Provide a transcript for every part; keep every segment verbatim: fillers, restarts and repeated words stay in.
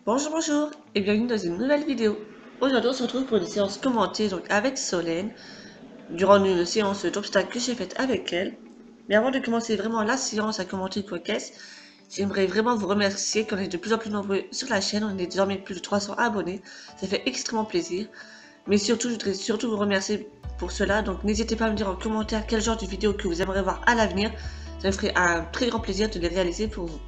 Bonjour, bonjour et bienvenue dans une nouvelle vidéo. Aujourd'hui, on se retrouve pour une séance commentée donc avec Solène, durant une séance d'obstacles que j'ai faite avec elle. Mais avant de commencer vraiment la séance à commenter quoi qu'est-ce, j'aimerais vraiment vous remercier qu'on est de plus en plus nombreux sur la chaîne. On est désormais plus de trois cents abonnés, ça fait extrêmement plaisir. Mais surtout, je voudrais surtout vous remercier pour cela. Donc n'hésitez pas à me dire en commentaire quel genre de vidéo que vous aimeriez voir à l'avenir. Ça me ferait un très grand plaisir de les réaliser pour vous.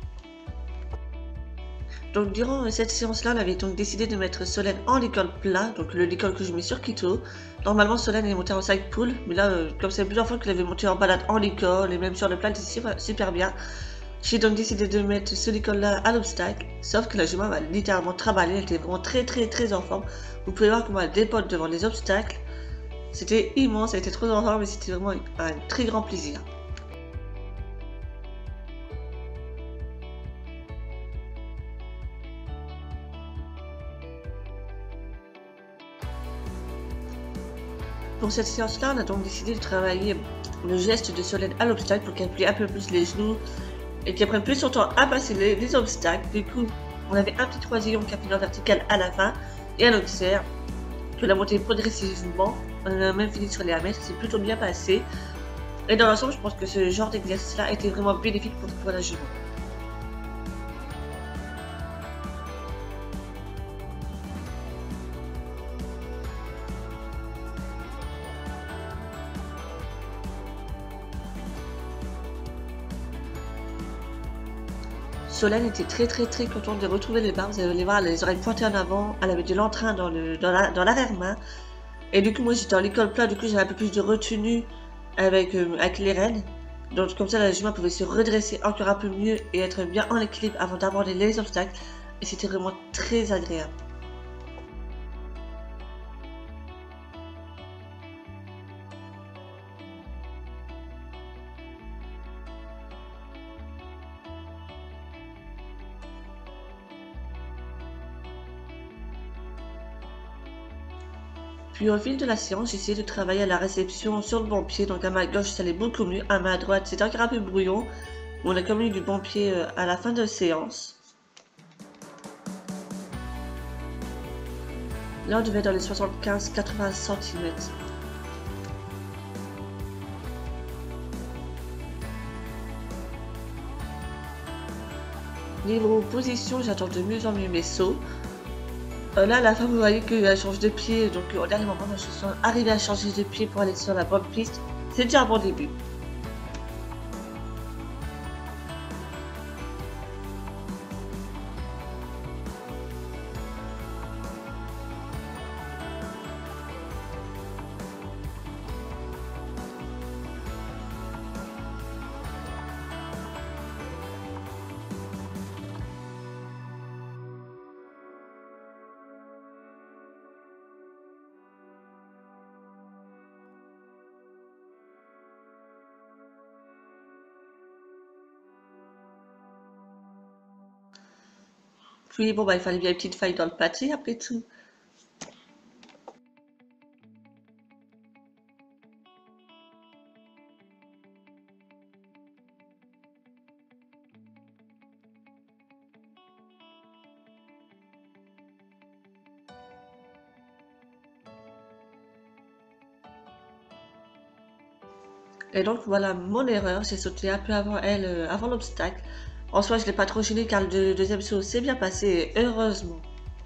Donc durant cette séance-là, on avait donc décidé de mettre Solène en licol plat, donc le licol que je mets sur Kito. Normalement, Solène est montée en side pool, mais là, euh, comme c'est plusieurs fois que je l'avais montée en balade en licol et même sur le plat, c'est super, super bien. J'ai donc décidé de mettre ce licol-là à l'obstacle, sauf que la jument m'a littéralement trimballé, elle était vraiment très très très en forme. Vous pouvez voir comment elle dépote devant les obstacles. C'était immense, elle était trop en forme, mais c'était vraiment un, un très grand plaisir. Pour cette séance-là, on a donc décidé de travailler le geste de Solène à l'obstacle pour qu'elle plie un peu plus les genoux et qu'elle prenne plus son temps à passer les, les obstacles. Du coup, on avait un petit croisillon capillaire vertical à la fin et un observe que la montée progressivement. On a même fini sur les mètres, c'est plutôt bien passé. Et dans l'ensemble, je pense que ce genre d'exercice-là était vraiment bénéfique pour, pour la jument. Solène était très très très contente de retrouver les barres. Vous allez voir, elle a les oreilles pointées en avant, elle avait de l'entrain dans le dans la, dans l'arrière-main. Et du coup, moi j'étais en licol plat, du coup j'avais un peu plus de retenue avec, euh, avec les rênes. Donc comme ça, la jument pouvait se redresser encore un peu mieux et être bien en équilibre avant d'aborder les obstacles. Et c'était vraiment très agréable. Puis au fil de la séance, j'ai essayé de travailler à la réception sur le bon pied. Donc à ma gauche, ça allait beaucoup mieux. À ma droite, c'était encore un peu brouillon. On a quand même eu du bon pied à la fin de la séance. Là, on devait être dans les soixante-quinze à quatre-vingts centimètres. Niveau position, j'attends de mieux en mieux mes sauts. Euh, là, à la fin, vous voyez qu'elle change de pied. Donc, au dernier moment, je suis arrivée à changer de pied pour aller sur la bonne piste. C'est déjà un bon début. Puis bon, bah, il fallait bien une petite faille dans le pâté après tout. Et donc voilà mon erreur, j'ai sauté un peu avant elle, euh, avant l'obstacle. En soi, je l'ai pas trop gêné car le deuxième saut s'est bien passé, heureusement.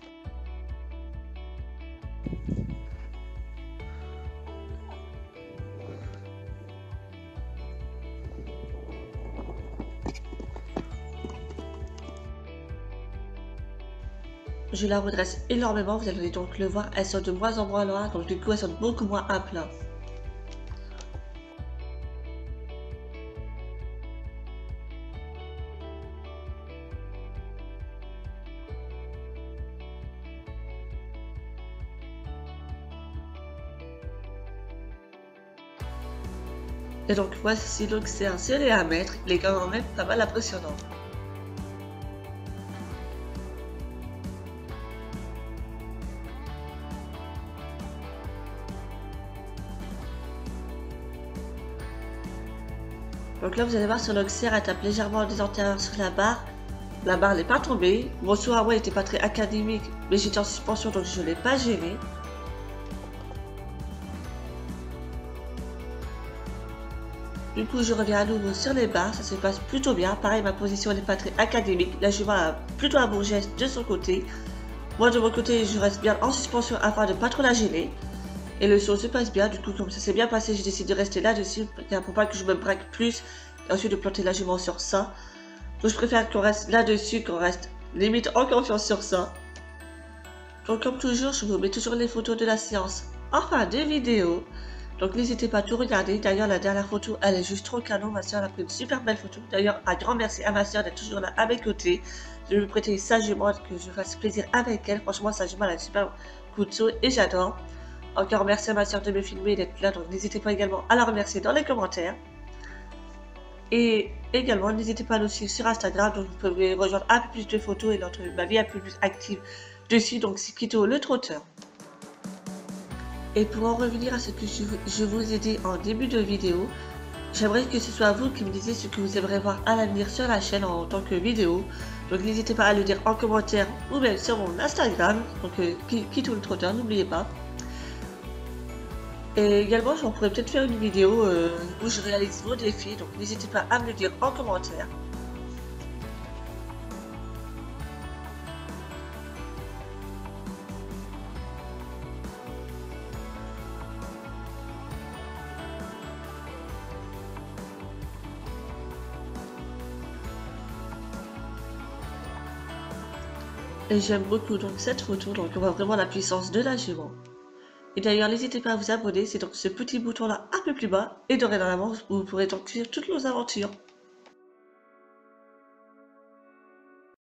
Je la redresse énormément, vous allez donc le voir, elle saute de moins en moins loin, donc du coup elle saute beaucoup moins à plat. Et donc voici donc c'est un serré à mettre, il est quand même pas mal impressionnant. Donc là vous allez voir sur l'oxyre, elle tape légèrement en désantérieur sur la barre. La barre n'est pas tombée. Mon saut à moi n'était pas très académique, mais j'étais en suspension donc je ne l'ai pas géré. Du coup, je reviens à nouveau sur les barres, ça se passe plutôt bien. Pareil, ma position n'est pas très académique. La jument a plutôt un bon geste de son côté. Moi, de mon côté, je reste bien en suspension afin de ne pas trop la gêner. Et le saut se passe bien. Du coup, comme ça s'est bien passé, j'ai décidé de rester là-dessus pour pas que je me braque plus. Et ensuite de planter la jument sur ça. Donc, je préfère qu'on reste là-dessus, qu'on reste limite en confiance sur ça. Donc, comme toujours, je vous mets toujours les photos de la séance en fin de vidéo. Donc n'hésitez pas à tout regarder. D'ailleurs, la dernière photo, elle est juste trop canon. Ma soeur a pris une super belle photo. D'ailleurs, un grand merci à ma soeur d'être toujours là à mes côtés. De me prêter sa jument, que je fasse plaisir avec elle. Franchement, sa jument, elle a un super coup de saut et j'adore. Encore merci à ma soeur de me filmer et d'être là. Donc n'hésitez pas également à la remercier dans les commentaires. Et également, n'hésitez pas à nous suivre sur Instagram. Donc vous pouvez rejoindre un peu plus de photos et notre, ma vie un peu plus active dessus. Donc c'est Kito le trotteur. Et pour en revenir à ce que je, je vous ai dit en début de vidéo, j'aimerais que ce soit vous qui me disiez ce que vous aimeriez voir à l'avenir sur la chaîne en tant que vidéo. Donc n'hésitez pas à le dire en commentaire ou même sur mon Instagram, donc euh, Kito le trotteur, n'oubliez pas. Et également, j'en pourrais peut-être faire une vidéo euh, où je réalise vos défis, donc n'hésitez pas à me le dire en commentaire. Et j'aime beaucoup donc cette photo, donc on voit vraiment la puissance de la jument. Et d'ailleurs, n'hésitez pas à vous abonner, c'est donc ce petit bouton là un peu plus bas, et dorénavant, vous pourrez donc suivre toutes nos aventures.